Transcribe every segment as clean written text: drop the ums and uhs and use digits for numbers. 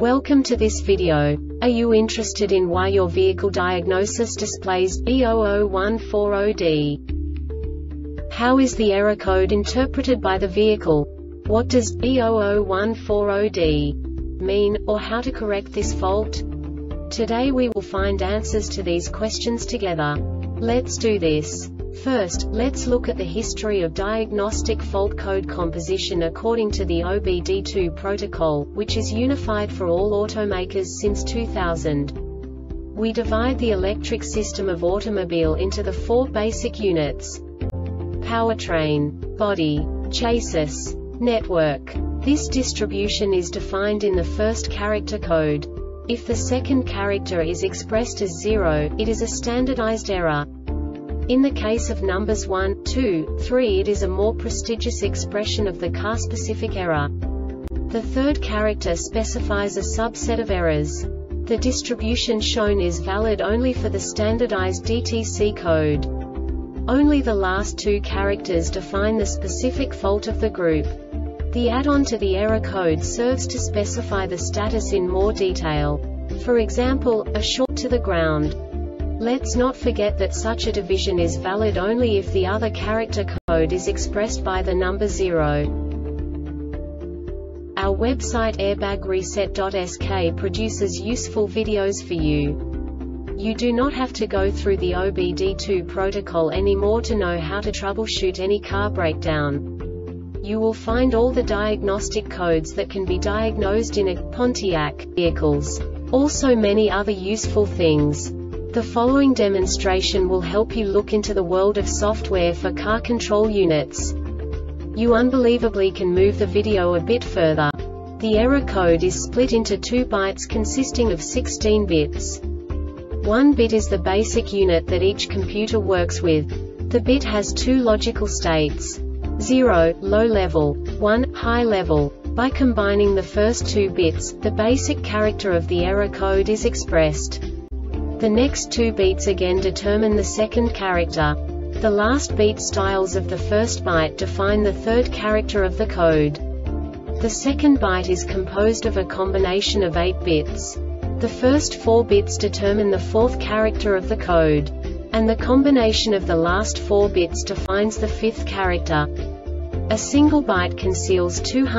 Welcome to this video. Are you interested in why your vehicle diagnosis displays B00140D? How is the error code interpreted by the vehicle? What does B00140D mean, or how to correct this fault? Today we will find answers to these questions together. Let's do this. First, let's look at the history of diagnostic fault code composition according to the OBD2 protocol, which is unified for all automakers since 2000. We divide the electric system of automobile into the four basic units: powertrain, body, chassis, network. This distribution is defined in the first character code. If the second character is expressed as 0, it is a standardized error. In the case of numbers 1, 2, 3, it is a more prestigious expression of the car-specific error. The third character specifies a subset of errors. The distribution shown is valid only for the standardized DTC code. Only the last two characters define the specific fault of the group. The add-on to the error code serves to specify the status in more detail. For example, a short to the ground. Let's not forget that such a division is valid only if the other character code is expressed by the number 0. Our website airbagreset.sk produces useful videos for you. You do not have to go through the OBD2 protocol anymore to know how to troubleshoot any car breakdown. You will find all the diagnostic codes that can be diagnosed in a Pontiac vehicles. Also many other useful things. The following demonstration will help you look into the world of software for car control units. You unbelievably can move the video a bit further. The error code is split into 2 bytes consisting of 16 bits. 1 bit is the basic unit that each computer works with. The bit has 2 logical states: 0, low level, 1, high level. By combining the first 2 bits, the basic character of the error code is expressed. The next 2 beats again determine the second character. The last beat styles of the first byte define the third character of the code. The second byte is composed of a combination of 8 bits. The first 4 bits determine the fourth character of the code. And the combination of the last 4 bits defines the fifth character. A single byte conceals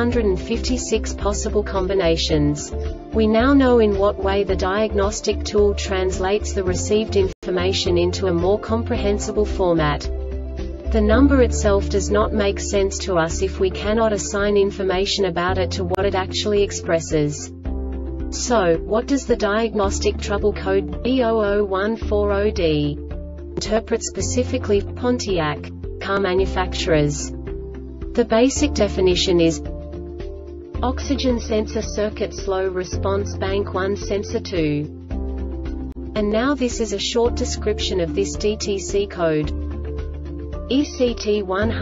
256 possible combinations. We now know in what way the diagnostic tool translates the received information into a more comprehensible format. The number itself does not make sense to us if we cannot assign information about it to what it actually expresses. So, what does the diagnostic trouble code B00140D interpret specifically for Pontiac car manufacturers? The basic definition is oxygen sensor circuit slow response bank 1 sensor 2. And now this is a short description of this DTC code. ECT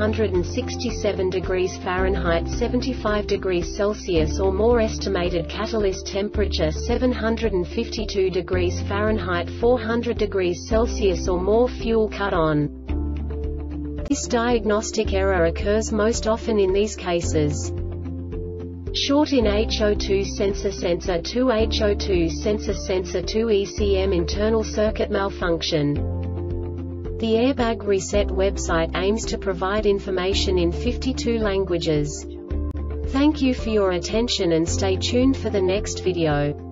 167 degrees Fahrenheit 75 degrees Celsius or more, estimated catalyst temperature 752 degrees Fahrenheit 400 degrees Celsius or more, fuel cut on. This diagnostic error occurs most often in these cases: short in HO2 sensor 2, HO2 sensor 2, ECM internal circuit malfunction. The Airbag Reset website aims to provide information in 52 languages. Thank you for your attention and stay tuned for the next video.